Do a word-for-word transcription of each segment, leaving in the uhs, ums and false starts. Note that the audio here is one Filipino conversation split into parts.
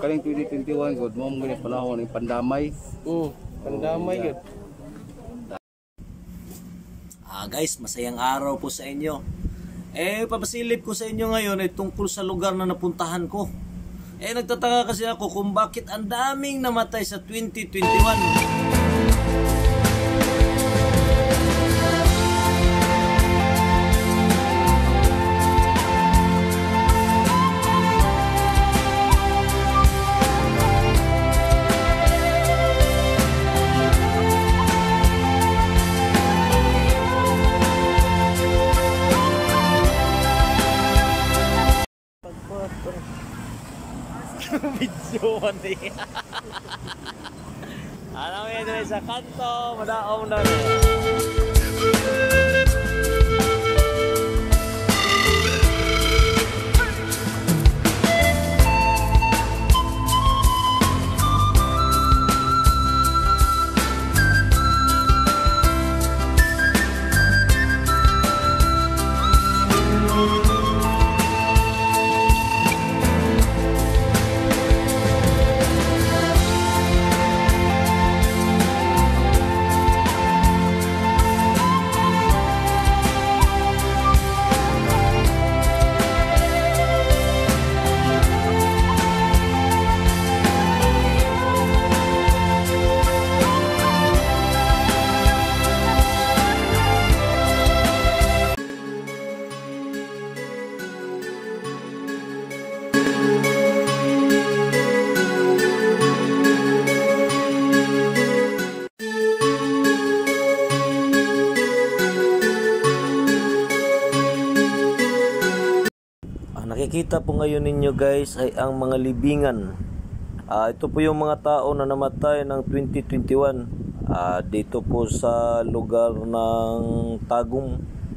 kaning twenty twenty-one gud mo mo panahon ng pandamay. Mm, pandamay yun. Ah guys, masayang araw po sa inyo. Eh, papasilip ko sa inyo ngayon ay tungkol sa lugar na napuntahan ko. Eh, nagtataka kasi ako kung bakit ang daming namatay sa twenty twenty-one. Video man eh. Ano yun sa kanto, madaong na rin. Nakikita po ngayon ninyo guys ay ang mga libingan. Uh, ito po yung mga tao na namatay ng twenty twenty-one uh, dito po sa lugar ng Tagum.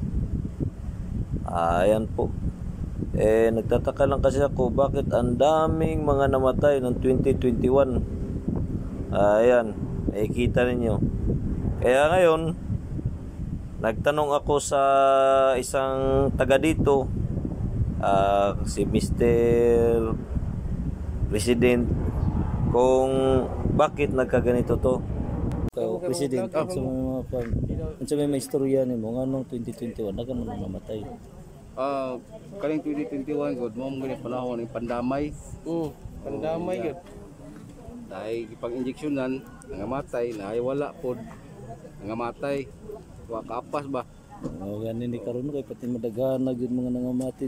Uh, ayan po. Eh, nagtataka lang kasi ako bakit ang daming mga namatay ng twenty twenty-one. Uh, ayan, nakikita ninyo. Kaya ngayon, nagtanong ako sa isang taga dito. Uh, si mister President kung bakit nagkaganito to. So, President, sa mga pan, sa may istorya nimo nganong twenty twenty-one naga man namatay. Ah, kaning twenty twenty-one gud mo mo panahon ng pandamay. Mm, pandamay yun. Dahil ipang-injeksyonan nangamatay na ay wala pod nangamatay. Wa kapas ba? O ganin ni karon kay pati madaghan na gyud mga nangamatay.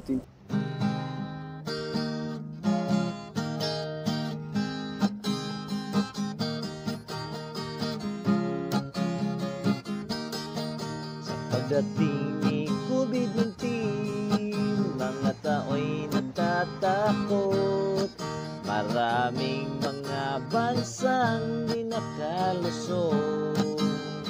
Pagdating ni COVID nineteen, mga tao'y natatakot. Maraming mga bansang di nakalusot.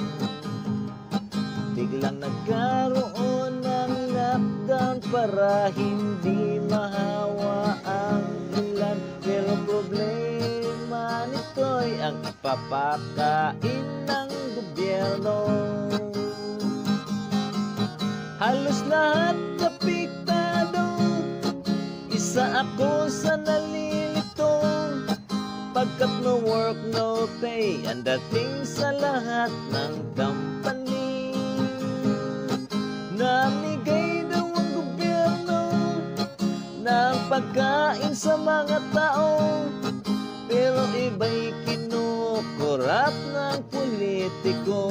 Biglang nagkaroon ng lockdown para hindi mahawa ang ilan. Pero problema nito'y ang ipapakain ng gobyerno. Halos lahat apektado, isa ako sa nalilito. Pagkat no work, no pay, ang dating sa lahat ng company. Namigay daw ang gobyerno ng pagkain sa mga tao, pero iba'y kinukurap ng politiko.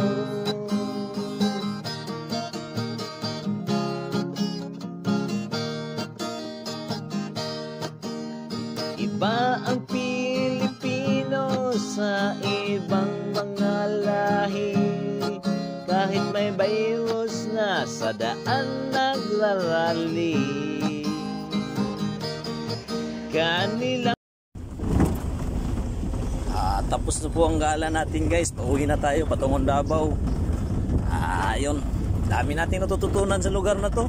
Iba ang Pilipino sa ibang mga lahi. Kahit may virus na sa daan nagrarally, kanila. Ah, tapos na po ang gala natin guys. Pauwi na tayo patungong Davao. Ah, yun. Dami nating natututunan sa lugar na to.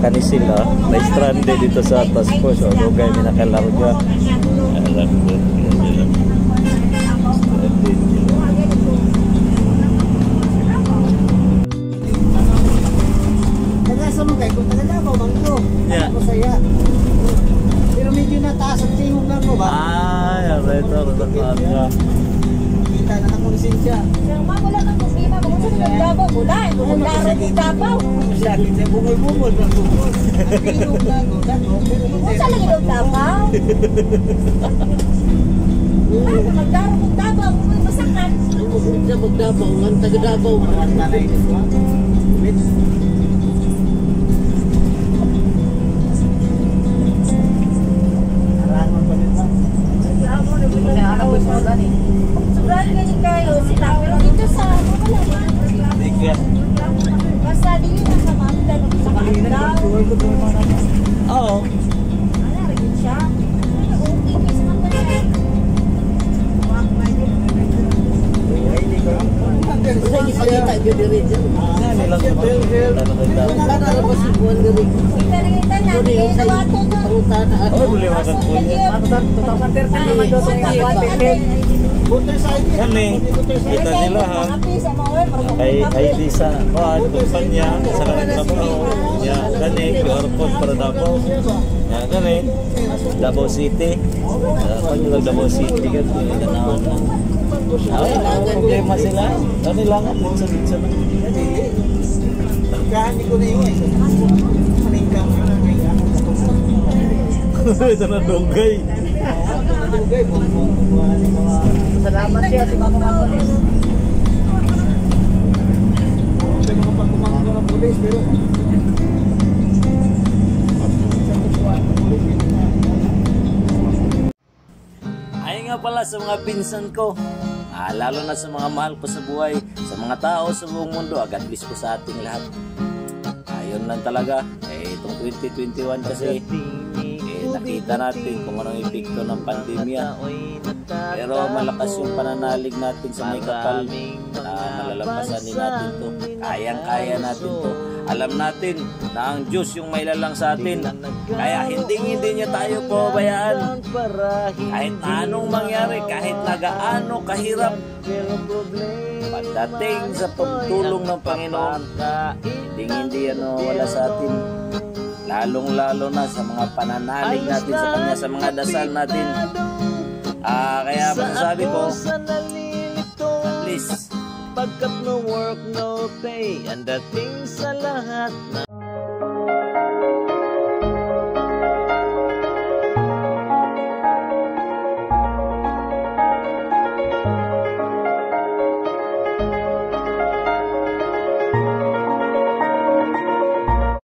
kani sila na stranded dito sa task force. O dugay minakalaro dyan. Alam ko. Taga-Samugay, kung taga-Davao, Manggo. Yeah. Masaya. Pero medyo nataas ang tingog lang mo ba? Ay, alright. Kita na ng konsensya. Pero ma, wala kang problema. Kung saan yung Davao, wala. Kung maglaro ng Davao. Sakit sa bungol-bungol. Ang tingog lang. Kung saan lang yung Davao? Ah, kung maglaro ng Davao, kung may masakan. Kung sa mag-Davao, ang taga-Davao. Ang taray. Sobrang ganyan kayo sila. Pero dito sa ano wala. Basta dito na sa Mamda sa Kaandaw. Oo. Ano rin siya? Okay, may sa Mamda niya. Salita yun din dyan. Pinalitan natin yung sawato doon. Oh, boleh makan kunyit. Kani, kita nila ha. Ay, ay di sa kuan kumpanya sa kanila ko. Ya, kani Q R code para Davao. Ya, kani Davao City. Kani lang Davao City kan tanawan na. Ay, ang problema sila. Kani lang at sa sa. Kahit ko na yun eh. Maningkang yun ang kaya. Ito na dugay. Dugay, buwan-buwan ni mga... Salamat siya si Mama Mapolis. May mga pagkumangko ng pulis, pero... Ay nga pala sa mga pinsan ko. Ah, lalo na sa mga mahal ko sa buhay, sa mga tao sa buong mundo, agad bless ko sa ating lahat. Ayun lang talaga. Eh, itong twenty twenty-one kasi, eh, nakita natin kung anong epekto ng pandemya. Pero malakas yung pananalig natin sa may kapal na malalampasan din natin to. Kayang-kaya natin to. Alam natin na ang Diyos yung may lalang sa atin. Kaya hindi hindi niya tayo pabayaan. Kahit na anong mangyari, kahit na gaano kahirap, pagdating sa pagtulong ng Panginoon, hindi hindi yan wala sa atin. Lalong-lalo na sa mga pananalig natin sa Kanya, sa mga dasal natin. Ah, kaya masasabi ko, please, Pagkat no work, no pay, ang dating sa lahat na